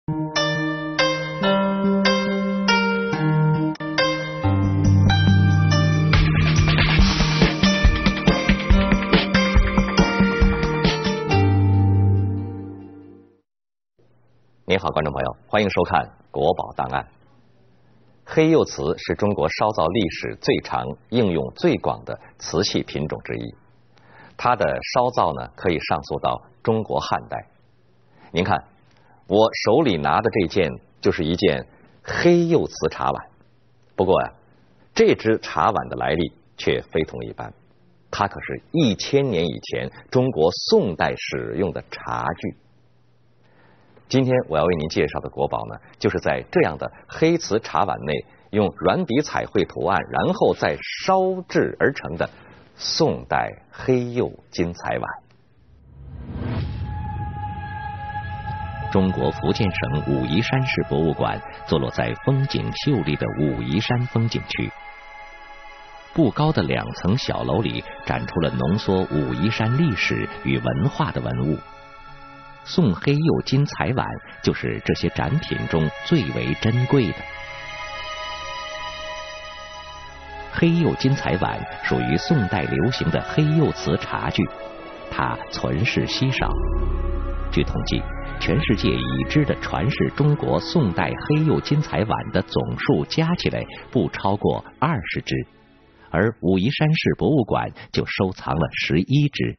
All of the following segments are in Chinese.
您好，观众朋友，欢迎收看《国宝档案》。黑釉瓷是中国烧造历史最长、应用最广的瓷器品种之一。它的烧造呢，可以上溯到中国汉代。您看，我手里拿的这件就是一件黑釉瓷茶碗。不过呀，这只茶碗的来历却非同一般，它可是1000年以前中国宋代使用的茶具。今天我要为您介绍的国宝呢，就是在这样的黑瓷茶碗内用软笔彩绘图案，然后再烧制而成的宋代黑釉金彩碗。 中国福建省武夷山市博物馆坐落在风景秀丽的武夷山风景区。不高的2层小楼里展出了浓缩武夷山历史与文化的文物。宋黑釉金彩碗就是这些展品中最为珍贵的。黑釉金彩碗属于宋代流行的黑釉瓷茶具，它存世稀少。据统计，全世界已知的传世中国宋代黑釉金彩碗的总数加起来不超过20只，而武夷山市博物馆就收藏了11只。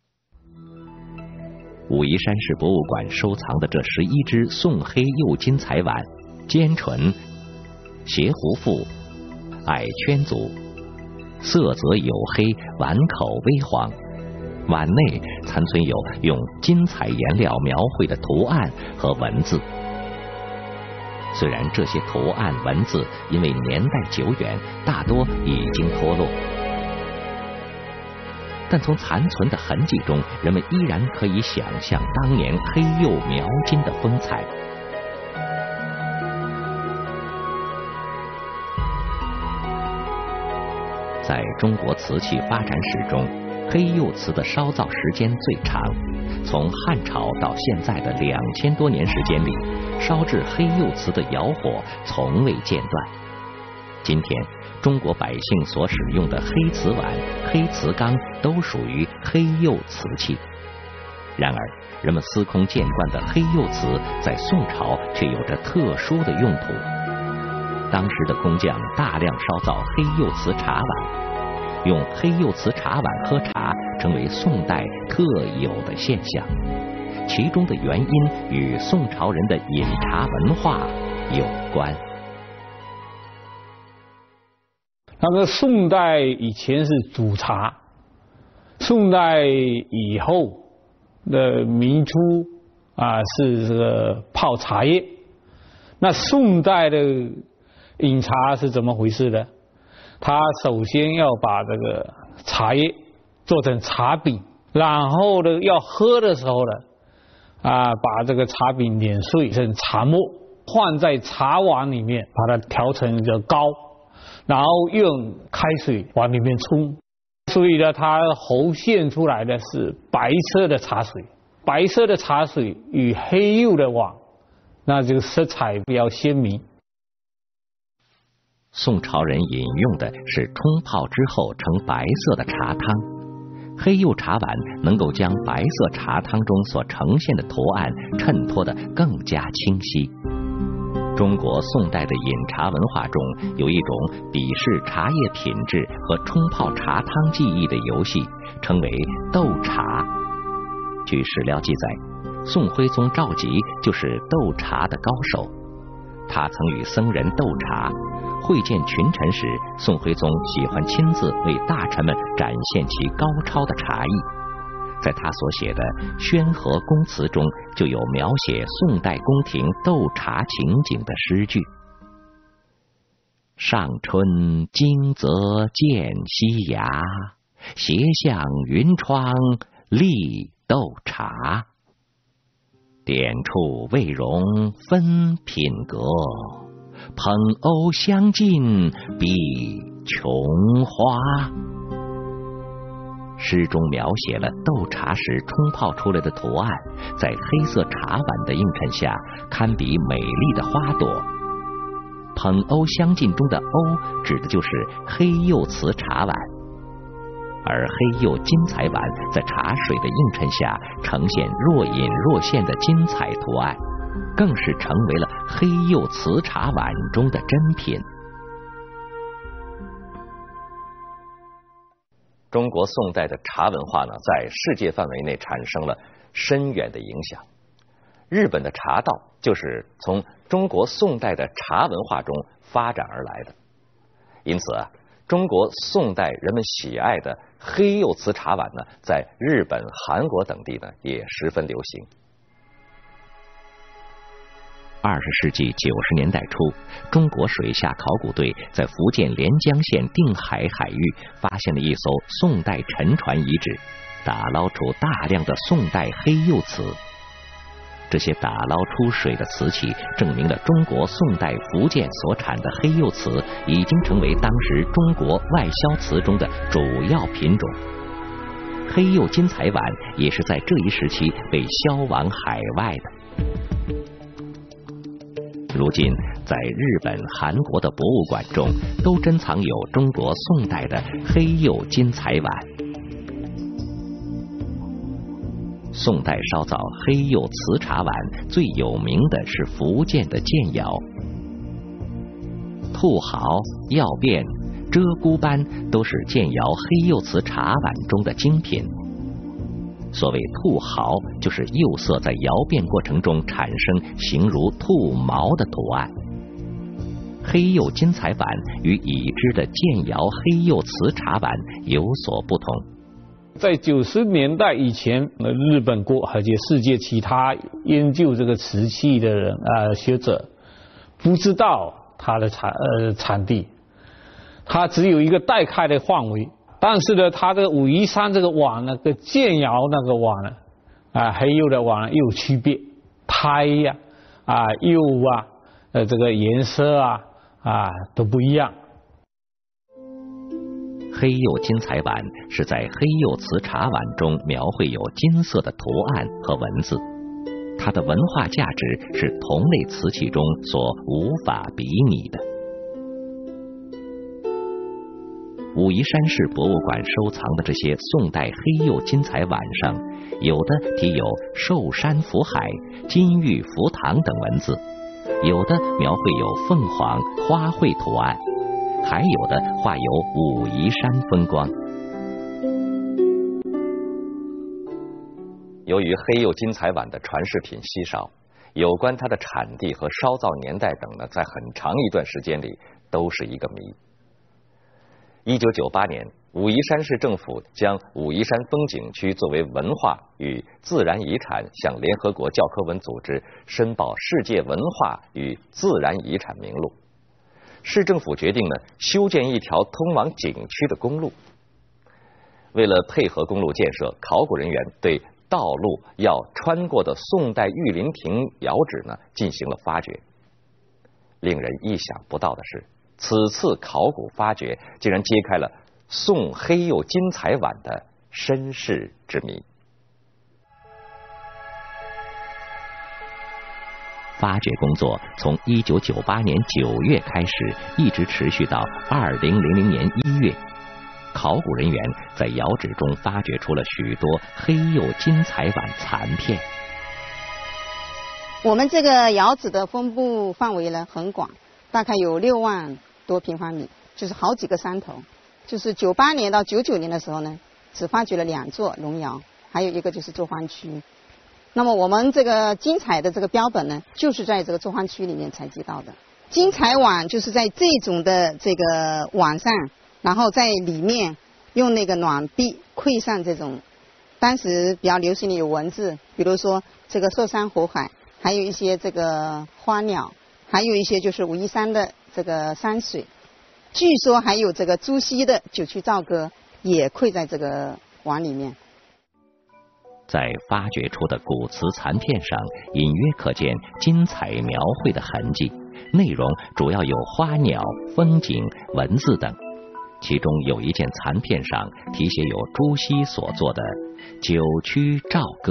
武夷山市博物馆收藏的这11只宋黑釉金彩碗，尖唇、斜弧腹、矮圈足，色泽黝黑，碗口微黄。碗内残存有用金彩颜料描绘的图案和文字。虽然这些图案文字因为年代久远，大多已经脱落，但从残存的痕迹中，人们依然可以想象当年黑釉描金的风采。在中国瓷器发展史中，黑釉瓷的烧造时间最长，从汉朝到现在的2000多年时间里，烧制黑釉瓷的窑火从未间断。今天中国百姓所使用的黑瓷碗、黑瓷缸都属于黑釉瓷器。然而，人们司空见惯的黑釉瓷在宋朝却有着特殊的用途。当时的工匠大量烧造黑釉瓷茶碗，用黑釉瓷茶碗喝茶成为宋代特有的现象。其中的原因与宋朝人的饮茶文化有关。 那么宋代以前是煮茶，宋代以后的民初是这个泡茶叶。那宋代的饮茶是怎么回事呢？他首先要把这个茶叶做成茶饼，然后呢要喝的时候呢把这个茶饼碾碎成茶末，放在茶碗里面，把它调成一个膏，然后用开水往里面冲，所以呢，它浮现出来的是白色的茶水。白色的茶水与黑釉的碗，那这个色彩比较鲜明。 宋朝人饮用的是冲泡之后呈白色的茶汤，黑釉茶碗能够将白色茶汤中所呈现的图案衬托得更加清晰。中国宋代的饮茶文化中有一种比试茶叶品质和冲泡茶汤技艺的游戏，称为斗茶。据史料记载，宋徽宗赵佶就是斗茶的高手。他曾与僧人斗茶，会见群臣时，宋徽宗喜欢亲自为大臣们展现其高超的茶艺。在他所写的《宣和宫词》中，就有描写宋代宫廷斗茶情景的诗句：上春惊蛰见夕牙，斜向云窗立斗茶。点处未容分品格，捧瓯相近比琼花。 诗中描写了斗茶时冲泡出来的图案，在黑色茶碗的映衬下，堪比美丽的花朵。捧瓯相近中的瓯指的就是黑釉瓷茶碗，而黑釉金彩碗在茶水的映衬下呈现若隐若现的金彩图案，更是成为了黑釉瓷茶碗中的珍品。 中国宋代的茶文化呢，在世界范围内产生了深远的影响。日本的茶道就是从中国宋代的茶文化中发展而来的。因此啊，中国宋代人们喜爱的黑釉瓷茶碗呢，在日本、韩国等地呢也十分流行。 20世纪90年代初，中国水下考古队在福建连江县定海海域发现了一艘宋代沉船遗址，打捞出大量的宋代黑釉瓷。这些打捞出水的瓷器，证明了中国宋代福建所产的黑釉瓷已经成为当时中国外销瓷中的主要品种。黑釉金彩碗也是在这一时期被销往海外的。如今，在日本、韩国的博物馆中，都珍藏有中国宋代的黑釉金彩碗。宋代烧造黑釉瓷茶碗最有名的是福建的建窑，兔毫、药变、鹧鸪斑都是建窑黑釉瓷茶碗中的精品。所谓兔毫，就是釉色在窑变过程中产生形如兔毛的图案。黑釉金彩碗与已知的建窑黑釉瓷茶碗有所不同。 在90年代以前，日本国而且世界其他研究这个瓷器的人学者不知道它的产地，它只有一个带开的范围。但是呢，它的武夷山这个碗呢，跟建窑那个碗呢，黑釉的碗又有区别，胎呀、釉这个颜色都不一样。 黑釉金彩碗是在黑釉瓷茶碗中描绘有金色的图案和文字，它的文化价值是同类瓷器中所无法比拟的。武夷山市博物馆收藏的这些宋代黑釉金彩碗上，有的题有寿山福海、金玉福堂等文字，有的描绘有凤凰、花卉图案，还有的画有武夷山风光。 由于黑釉金彩碗的传世品稀少，有关它的产地和烧造年代等呢，在很长一段时间里都是一个谜。1998年，武夷山市政府将武夷山风景区作为文化与自然遗产向联合国教科文组织申报世界文化与自然遗产名录。市政府决定呢，修建一条通往景区的公路。为了配合公路建设，考古人员对道路要穿过的宋代玉林亭窑址呢进行了发掘。令人意想不到的是，此次考古发掘竟然揭开了宋黑釉金彩碗的身世之谜。 发掘工作从1998年9月开始，一直持续到2000年1月。考古人员在窑址中发掘出了许多黑釉金彩碗残片。 我们这个窑址的分布范围呢很广，大概有6万多平方米，就是好几个山头。就是98年到99年的时候呢，只发掘了2座龙窑，还有一个就是作坊区。那么我们这个金彩的这个标本呢，就是在这个作坊区里面采集到的。金彩碗就是在这种的这个碗上，然后在里面用那个暖壁绘上这种当时比较流行的有文字，比如说这个寿山火海，还有一些这个花鸟，还有一些就是武夷山的这个山水。据说还有这个朱熹的九曲棹歌也绘在这个碗里面。 在发掘出的古瓷残片上，隐约可见金彩描绘的痕迹，内容主要有花鸟、风景、文字等。 其中有一件残片上题写有朱熹所作的《九曲棹歌》。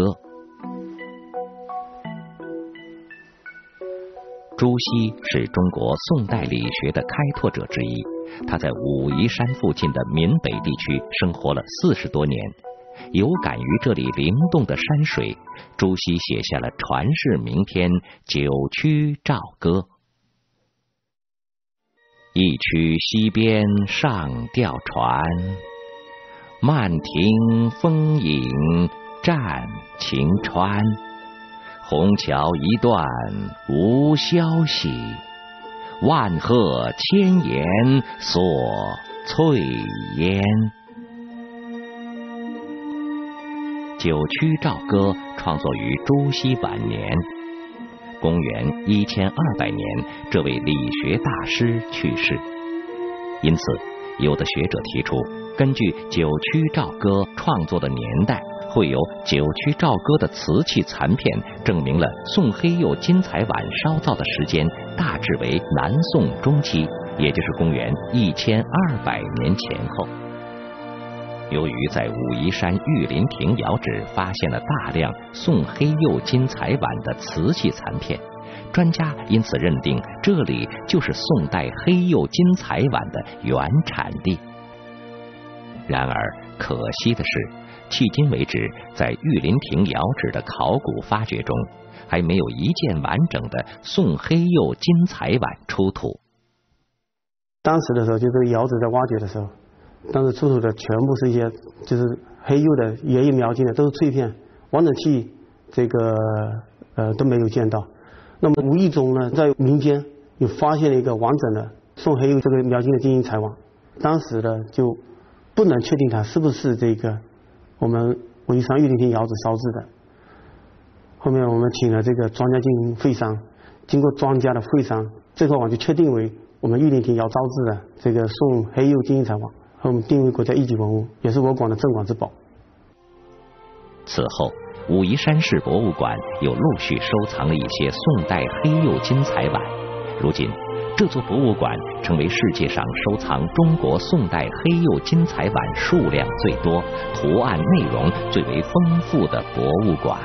朱熹是中国宋代理学的开拓者之一，他在武夷山附近的闽北地区生活了40多年，有感于这里灵动的山水，朱熹写下了传世名篇《九曲棹歌》。一曲西边上吊船，漫庭风影战晴川。虹桥一段无消息，万壑千岩锁翠烟。九曲棹歌创作于朱熹晚年，公元1200年，这位理学大师去世。因此，有的学者提出，根据九曲棹歌创作的年代，会有九曲棹歌的瓷器残片，证明了宋黑釉金彩碗烧造的时间大致为南宋中期，也就是公元1200年前后。由于在武夷山玉林亭窑址发现了大量宋黑釉金彩碗的瓷器残片，专家因此认定这里就是宋代黑釉金彩碗的原产地。然而可惜的是，迄今为止，在玉林亭窑址的考古发掘中，还没有一件完整的宋黑釉金彩碗出土。 当时的时候，就这个窑址在挖掘的时候，当时出土的全部是一些就是黑釉的也有描金的，都是碎片，完整器这个都没有见到。那么无意中呢，在民间又发现了一个完整的宋黑釉这个描金的金银彩碗，当时呢就不能确定它是不是这个我们武夷山玉林亭窑址烧制的。后面我们请了这个专家进行会商，经过专家的会商，这块碗就确定为我们玉林亭窑烧制的这个宋黑釉金银彩碗，和我们定为国家一级文物，也是我馆的镇馆之宝。 此后，武夷山市博物馆又陆续收藏了一些宋代黑釉金彩碗。如今，这座博物馆成为世界上收藏中国宋代黑釉金彩碗数量最多、图案内容最为丰富的博物馆。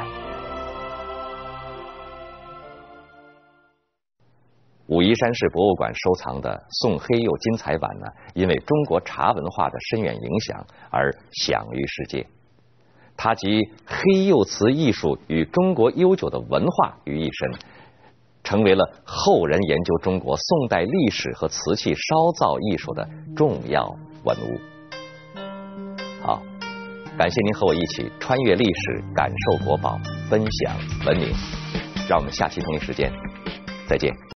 武夷山市博物馆收藏的宋黑釉金彩碗呢，因为中国茶文化的深远影响而享誉世界。它集黑釉瓷艺术与中国悠久的文化于一身，成为了后人研究中国宋代历史和瓷器烧造艺术的重要文物。好，感谢您和我一起穿越历史，感受国宝，分享文明。让我们下期同一时间再见。